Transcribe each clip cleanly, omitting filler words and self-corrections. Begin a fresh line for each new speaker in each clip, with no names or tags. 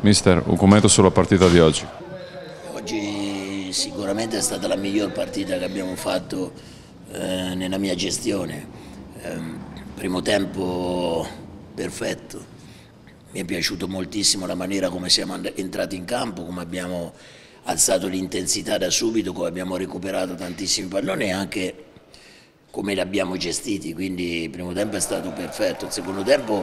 Mister, un commento sulla partita di oggi.
Oggi sicuramente è stata la miglior partita che abbiamo fatto nella mia gestione. Primo tempo perfetto, mi è piaciuto moltissimo la maniera come siamo entrati in campo, come abbiamo alzato l'intensità da subito, come abbiamo recuperato tantissimi palloni e anche come li abbiamo gestiti, quindi il primo tempo è stato perfetto. Il secondo tempo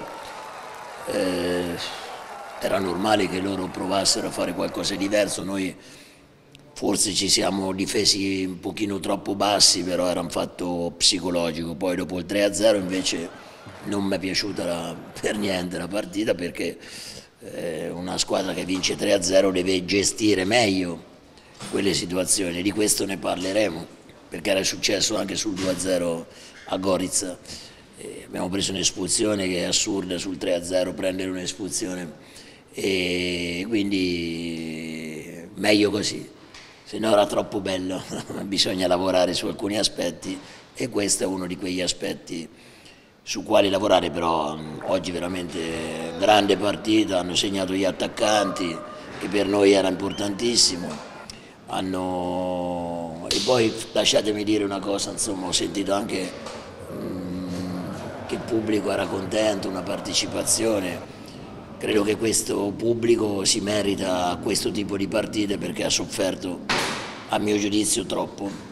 era normale che loro provassero a fare qualcosa di diverso, noi forse ci siamo difesi un pochino troppo bassi, però era un fatto psicologico. Poi dopo il 3-0 invece non mi è piaciuta per niente la partita, perché una squadra che vince 3-0 deve gestire meglio quelle situazioni. Di questo ne parleremo, perché era successo anche sul 2-0 a Gorizia. Abbiamo preso un'espulsione che è assurda sul 3-0, prendere un'espulsione, e quindi meglio così, se no era troppo bello. Bisogna lavorare su alcuni aspetti e questo è uno di quegli aspetti su quali lavorare. Però oggi veramente grande partita, hanno segnato gli attaccanti, che per noi era importantissimo, e poi lasciatemi dire una cosa, insomma, ho sentito anche che il pubblico era contento, una partecipazione. Credo che questo pubblico si merita questo tipo di partite, perché ha sofferto, a mio giudizio, troppo.